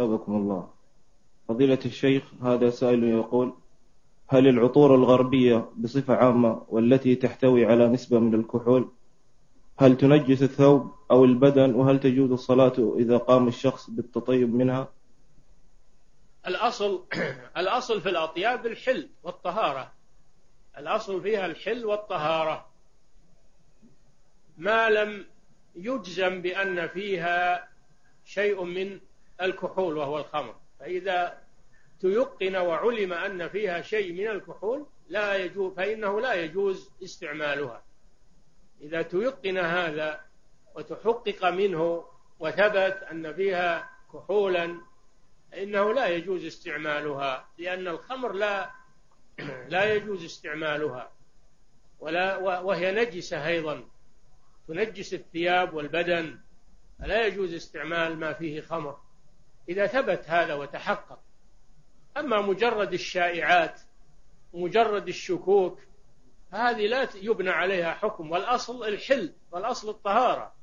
أثابكم الله. فضيلة الشيخ، هذا سائل يقول: هل العطور الغربية بصفة عامة والتي تحتوي على نسبة من الكحول هل تنجس الثوب أو البدن؟ وهل تجوز الصلاة إذا قام الشخص بالتطيب منها؟ الأصل في الأطياب الحل والطهارة. الأصل فيها الحل والطهارة، ما لم يجزم بأن فيها شيء من الكحول وهو الخمر. فإذا تيقن وعلم أن فيها شيء من الكحول لا يجوز، فإنه لا يجوز استعمالها. إذا تيقن هذا وتحقق منه وثبت أن فيها كحولا إنه لا يجوز استعمالها، لأن الخمر لا يجوز استعمالها، وهي نجسة أيضا، تنجس الثياب والبدن، فلا يجوز استعمال ما فيه خمر إذا ثبت هذا وتحقق. أما مجرد الشائعات ومجرد الشكوك هذه لا يبنى عليها حكم، والأصل الحل والأصل الطهارة.